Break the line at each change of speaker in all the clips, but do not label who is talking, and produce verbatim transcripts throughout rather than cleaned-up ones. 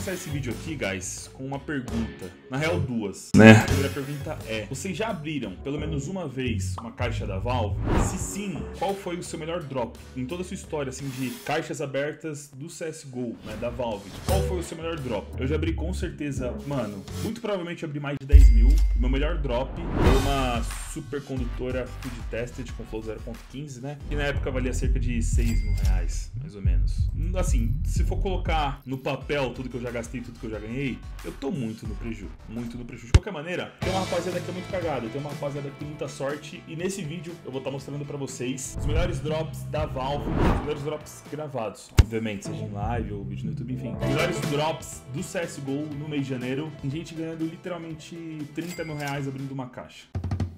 começar esse vídeo aqui, guys, com uma pergunta. Na real, duas, né? A primeira pergunta é: vocês já abriram, pelo menos uma vez, uma caixa da Valve? Se sim, qual foi o seu melhor drop? Em toda a sua história, assim, de caixas abertas do C S G O, né, da Valve. Qual foi o seu melhor drop? Eu já abri com certeza, mano, muito provavelmente eu abri mais de dez mil. O meu melhor drop foi uma supercondutora Field Tested com flow zero ponto quinze, né? Que na época valia cerca de seis mil reais, mais ou menos. Assim, se for colocar no papel tudo que eu já gastei, tudo que eu já ganhei, eu tô muito no prejuízo, muito no prejuízo. De qualquer maneira, tem uma rapaziada que é muito cagada, tem uma rapaziada que tem muita sorte, e nesse vídeo eu vou estar mostrando pra vocês os melhores drops da Valve, os melhores drops gravados, obviamente, seja em live ou vídeo no YouTube, enfim. Os melhores drops do C S G O no mês de janeiro, tem gente ganhando literalmente trinta mil reais abrindo uma caixa.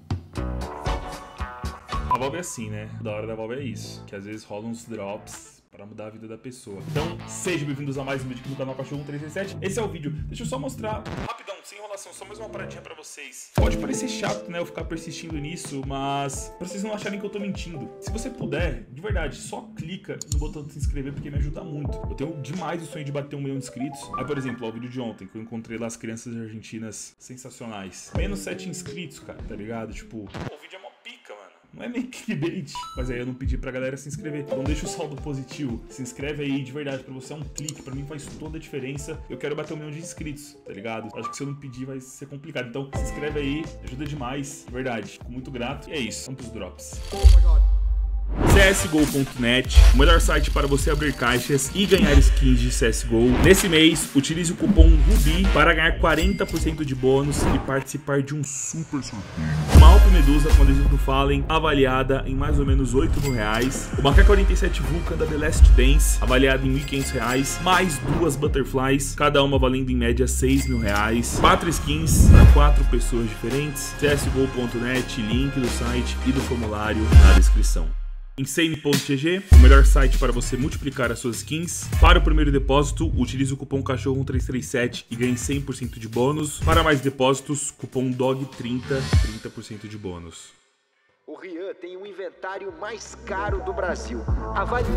A Valve é assim, né? Da hora da Valve é isso, que às vezes rolam uns drops para mudar a vida da pessoa. Então, sejam bem-vindos a mais um vídeo aqui no canal Cachorro um três seis sete. Esse é o vídeo. Deixa eu só mostrar rapidão, sem enrolação, só mais uma paradinha pra vocês. Pode parecer chato, né, eu ficar persistindo nisso, mas pra vocês não acharem que eu tô mentindo, se você puder, de verdade, só clica no botão de se inscrever, porque me ajuda muito. Eu tenho demais o sonho de bater um milhão de inscritos. Aí, por exemplo, ó, o vídeo de ontem, que eu encontrei lá as crianças argentinas sensacionais. Menos sete inscritos, cara, tá ligado? Tipo, o vídeo é mó pica, mano. Não é meio clickbait, mas aí eu não pedi pra galera se inscrever. Então deixa o saldo positivo. Se inscreve aí, de verdade, pra você é um clique. Pra mim faz toda a diferença. Eu quero bater um milhão de inscritos, tá ligado? Acho que se eu não pedir vai ser complicado. Então se inscreve aí, ajuda demais, de verdade. Fico muito grato. E é isso, vamos pros drops. Oh my God. C S G O ponto net, o melhor site para você abrir caixas e ganhar skins de C S G O. Nesse mês, utilize o cupom RUBY para ganhar quarenta por cento de bônus e participar de um super sorteio. Uma Alp Medusa com adesivo do Fallen, avaliada em mais ou menos oito mil reais. Uma K quarenta e sete Vulcan da The Last Dance, avaliada em mil e quinhentos reais. Mais duas Butterflies, cada uma valendo em média seis mil reais. Quatro skins para quatro pessoas diferentes. C S G O ponto net, link do site e do formulário na descrição. Insane ponto G G, o melhor site para você multiplicar as suas skins. Para o primeiro depósito, utilize o cupom Cachorro um três três sete e ganhe cem por cento de bônus. Para mais depósitos, cupom D O G trinta, trinta por cento de bônus.
O Rian tem o inventário mais caro do Brasil. Avalie.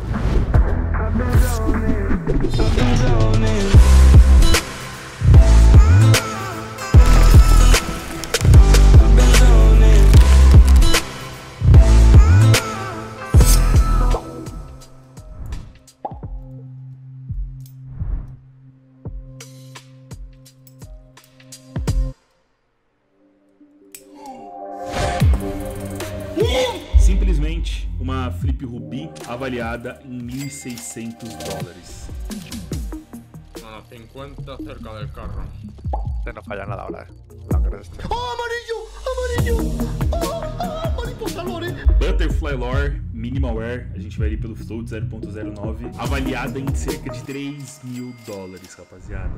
Simplesmente uma Flip Ruby avaliada em mil e seiscentos dólares.
No, no, cincuenta cerca del carro.
Usted no falla nada ahora, la cresta.
Oh, amarillo! Amarillo! Oh, oh, mariposa lore!
Butterfly Lore Minimal Wear, a gente vai ali pelo float zero ponto zero nove, avaliada em cerca de três mil dólares, rapaziada.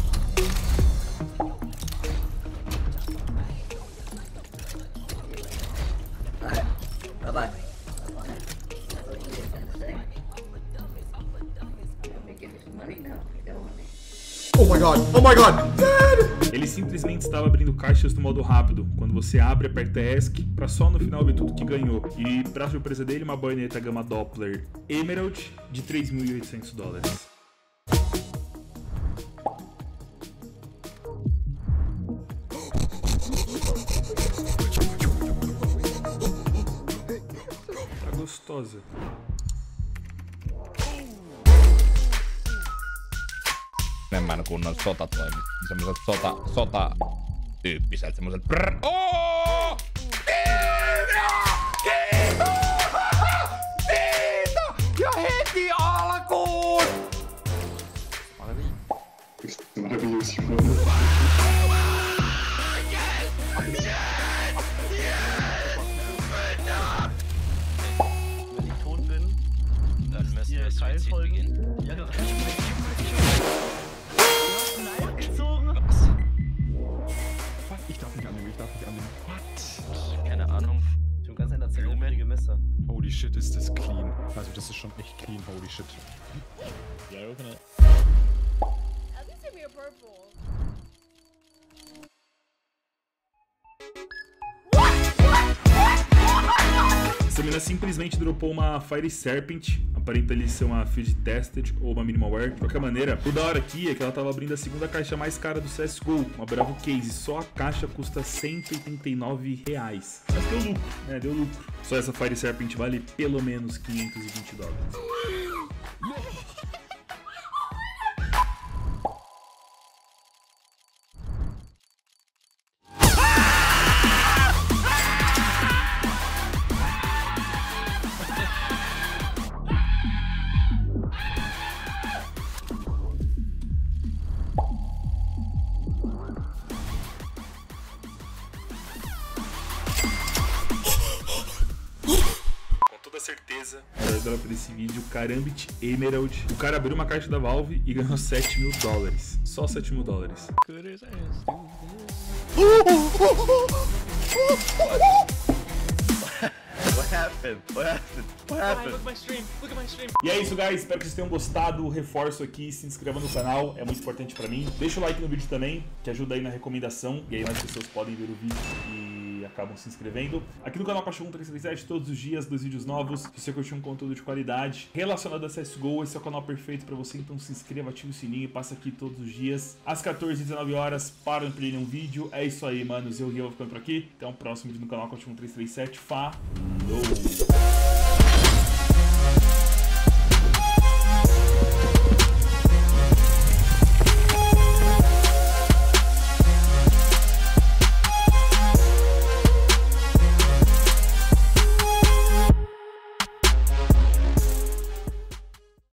Bye-bye.
Oh my god, oh my god!
Ele simplesmente estava abrindo caixas no modo rápido. Quando você abre, aperta ESC pra só no final ver tudo que ganhou. E pra surpresa dele, uma baioneta gama Doppler Emerald de três mil e oitocentos dólares. Tá gostosa.
Enemmän kunnon sotatoimit. Semmoset sota, sota tyyppiset, semmoset brrr. Oh! Kiina! Kiina! Siitä! Ja heti alkuun!
Wenn ich tot bin, dann müssen wir Suizid beginnen. Ja, ja.
Ich darf nicht annehmen, ich darf nicht annehmen. What?
Keine Ahnung. Du kannst ein erzählige Messer.
Holy shit, ist das clean. Also das ist schon echt clean, holy shit.
Yeah, open it.
At least give me a purple.
Essa mina simplesmente dropou uma Fire Serpent, aparenta ali ser uma field tested ou uma minimalware. De qualquer maneira, o da hora aqui é que ela tava abrindo a segunda caixa mais cara do C S G O, uma Bravo Case. Só a caixa custa cento e oitenta e nove reais. Mas deu lucro, né? Deu lucro. Só essa Fire Serpent vale pelo menos quinhentos e vinte dólares. Certeza, era dela para esse vídeo, Karambit Emerald. O cara abriu uma caixa da Valve e ganhou sete mil dólares. Só sete mil dólares.
What happened? What happened? What happened?
Look at my stream. Look at my stream.
E é isso, guys. Espero que vocês tenham gostado. Reforço aqui, se inscreva no canal, é muito importante pra mim. Deixa o like no vídeo também, que ajuda aí na recomendação. E aí mais pessoas podem ver o vídeo e acabam se inscrevendo. Aqui no canal Cachorro um três três sete, todos os dias, dois vídeos novos. Se você curtiu um conteúdo de qualidade relacionado a C S G O, esse é o canal perfeito pra você. Então se inscreva, ative o sininho e passa aqui todos os dias. Às quatorze e dezenove horas, para não perder nenhum vídeo. É isso aí, manos. Eu, Rio, vou ficando por aqui. Até o próximo vídeo no canal Cachorro um três três sete. Falou!